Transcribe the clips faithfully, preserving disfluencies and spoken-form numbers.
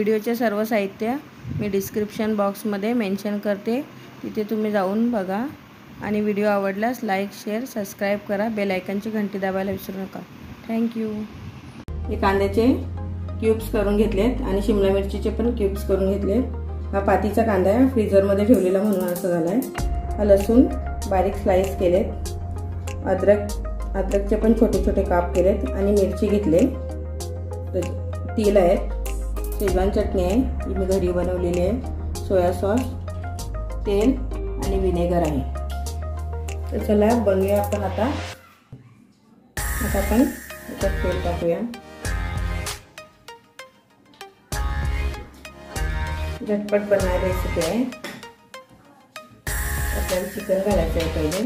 व्हिडिओचे सर्व साहित्य मी डिस्क्रिप्शन बॉक्समध्ये मेन्शन करते, तिथे तुम्ही जाऊन बघा। आणि व्हिडिओ आवडल्यास लाईक शेअर सबस्क्राईब करा, बेल आयकॉनची घंटी दाबायला विसरू नका। थँक्यू। हे कांद्याचे क्यूब्स करून घेतलेत आणि शिमला मिरचीचे पण क्यूब्स करून घेतलेत। हा पातीचा कांदा आहे, फ्रीजरमध्ये ठेवलेला म्हणून असं झालाय। हा लसूण बारीक स्लाइस केलेत, अद्रक अद्रकचे पण छोटे छोटे काप केलेत आणि मिरची घेतले, तेल आहे, शेजवान चटणी आहे ही मी घरी बनवलेली आहे, सोया सॉस, तेल आणि विनेगर आहे। तर चला बनवूया आपण आता। आता आपण याच्यात तेल टाकूया। झटपट बनणारी रेसिपी आहे। आपल्याला चिकन घालायचं आहे पहिले।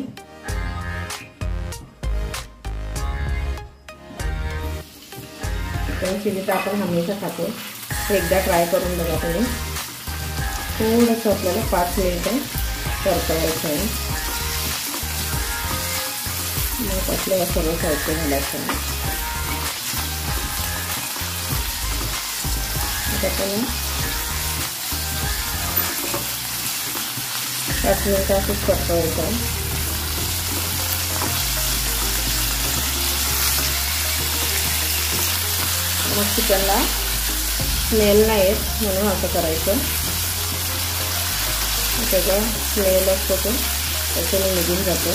चिकन चिली तर आपण हमेशा खातो, एकदा ट्राय करून बघा तुम्ही। थोडंसं आपल्याला पाच मिनिटं परतवायचं आहे, मग आपल्याला सर्व साहित्य घालायचं आहे। आता आपण पाच मिनिटं असंच परतवायचं आहे। मग चिकनला स्मेल नाही येत म्हणून असं करायचं, त्याचा स्मेल असतो तो त्याच्याने निघून जातो।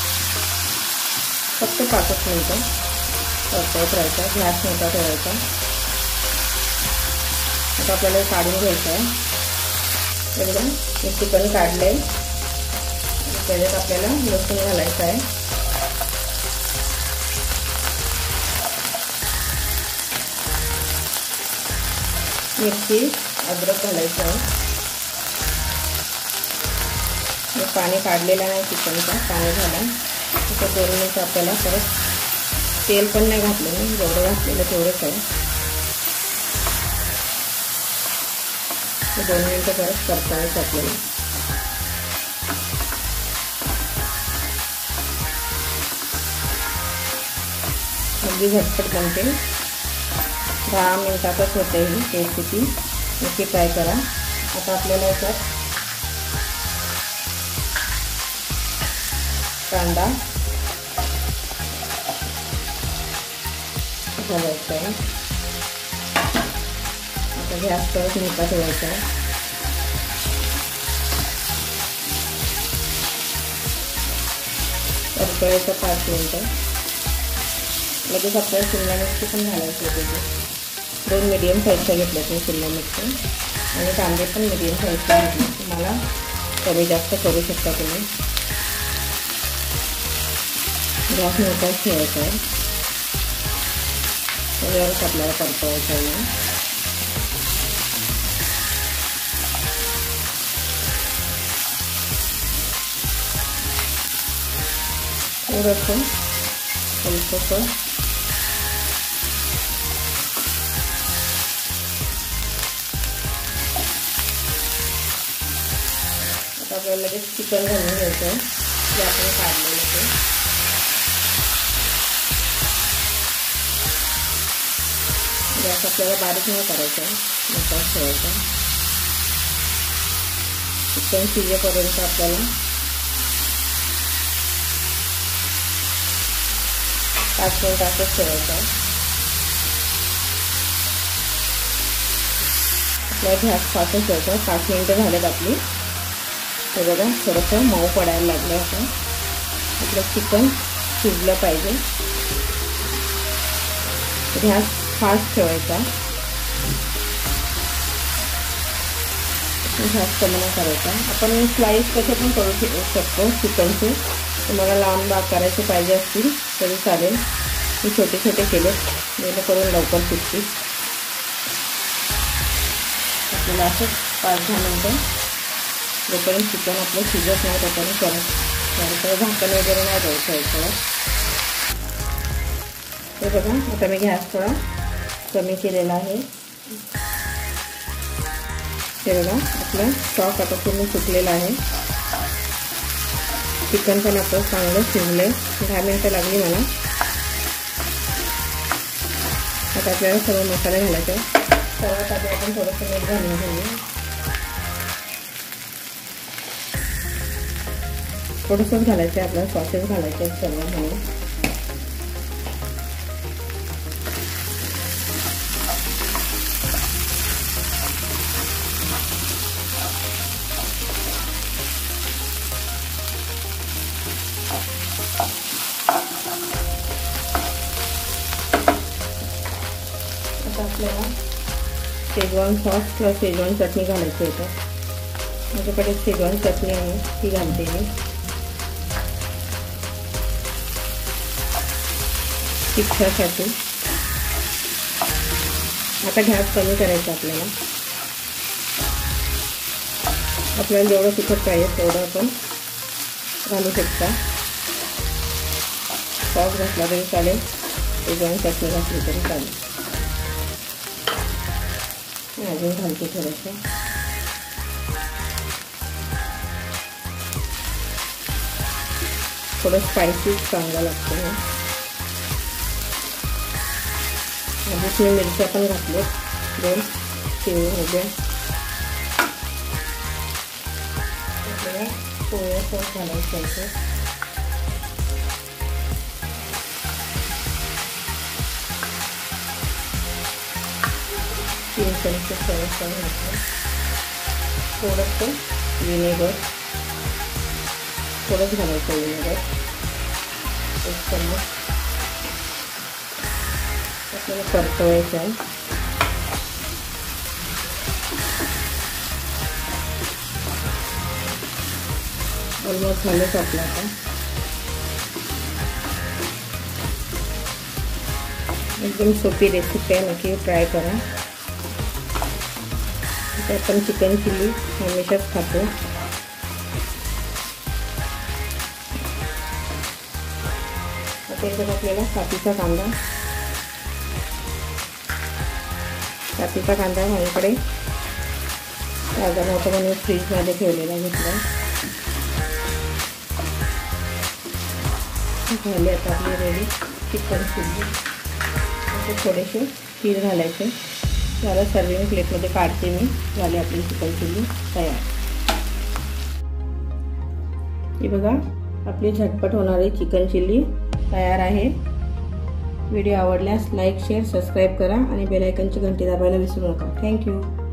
फक्त पाचच मिनिटं परतवत राहायचा, गॅस मोठा ठेवायचा। आता आपल्याला काढून घ्यायचं आहे। एकदम हे चिकन काढले, त्याच्यात आपल्याला लसूण घालायचं आहे, मिरची, अद्रक घालायचं आहे। हे पाणी काढलेलं नाही चिकनचा, पाणी झाला तर दोन मिनिटं आपल्याला परत तेल पण नाही घातलं मी, जेवढं घातलेलं तेवढंच आहे। दोन मिनिटं परत परतायचं आपल्याला। अगदी झटपट बनते, दहा मिनिटातच होते ही रेसिपी, नक्की ट्राय करा। आता आपल्याला याच्यात कांदा घालायचा आहे। आता गॅस परत मोठा ठेवायचा आहे। परतायचं पाच मिनिटं, लगेच आपल्याला शिमला मिरची पण घालायची होती। दोन मीडियम साईजच्या घेतल्यात मी शिमला मिरची, आणि कांदे पण मीडियम साईजचे घेतले, तुम्हाला कमी जास्त करू शकता तुम्ही। गॅस मोठाच ठेवायचा आहे, त्याच्यावरच आपल्याला परतवायचं आहे। थोडंसं हलकंसं आता आपल्याला लगेच चिकन घालून घ्यायचं आहे जे आपण काढलेलं ते। गॅस आपल्याला बारीक नाही करायचा आहे, मोठाच ठेवायचा। चिकन शिजेपर्यंत आपल्याला पाच मिनिट असंच ठेवायचं आहे। आपल्याला गॅस फास्टच ठेवायचा आहे। पाच मिनिटं झालेत आपली, हे बघा थोडंसं मऊ पडायला लागलं आता। आपलं चिकन शिजलं पाहिजे, गॅस फास्ट ठेवायचा, गॅस कमी नाही करायचा। आपण स्लाइस कसे पण करू शकतो चिकनचे, तुम्हाला लांब भाग करायचे पाहिजे असतील तरी चालेल। मी छोटे छोटे केले जेणेकरून लवकर शिजतील। आपल्याला असंच पाच दहा मिनटं जोपर्यंत चिकन आपलं शिजत नाही तोपर्यंत करत त्यानंतर झाकण वगैरे नाही द्यायचं याच्यावर। हे बघा आता मी गॅस थोडा कमी केलेला आहे। हे बघा आपलं स्टॉक आता पूर्ण सुकलेला आहे। चिकन पण आपलं चांगलं शिजलंय, दहा मिनिटं लागली मला। आता आपल्याला सर्व मसाले घालायचे, सर्वात आधी आपण थोडंसं मीठ घालून घेऊया. थोडंसंच घालायचं आहे, आपल्याला सॉसेस घालायचे आहेत सर्व म्हणून. आता आपल्याला शेजवान सॉस किंवा शेजवान चटणी घालायची आहे. माझ्याकडे शेजवान चटणी आहे, ती घालते मी. तिखटासाठी आता गॅस कमी करायचा आपल्याला. आपल्याला जेवढं तिखट पाहिजे तेवढं आपण घालू शकता. सॉस घातला तरी चालेल, शेजवान चटणी घातली तरी चालेल. अजून घालते थोडंसं. थोडं स्पायसी चांगलं लागतं ना. आधीच मी मिरच्या पण घातल्या दोन शिवून उभ्या. आपल्याला सोया सॉस घालायचं आहे. तीन चमचे सोया सॉस घातलं. थोडंसं विनेगर, थोडंच घालायचं विनेगर, एक चम्मच. आपल्याला परतवायचं आहे. ऑलमोस्ट झालंच आपलं. आता एकदम सोपी रेसिपी आहे, नक्की ट्राय करा. आपण चिकन चिली हमेशाच खातो. आता इकडे आपल्याला कापीचा कांदा कापीचा कांदा माझ्याकडे ताजा मोठा म्हणून फ्रीजमध्ये ठेवलेला घेतला. झाले आता आपली रेडी चिकन चिली. असे थोडेसे तीळ घालायचे. त्याला सर्विंग प्लेटमध्ये काढते मी. झाली आपली चिकन चिली तयार. ही बघा आपली झटपट होणारी चिकन चिली तयार आहे. व्हिडिओ आवडल्यास लाईक शेअर सबस्क्राईब करा आणि बेल आयकॉनची घंटी दाबायला विसरू नका. थँक्यू.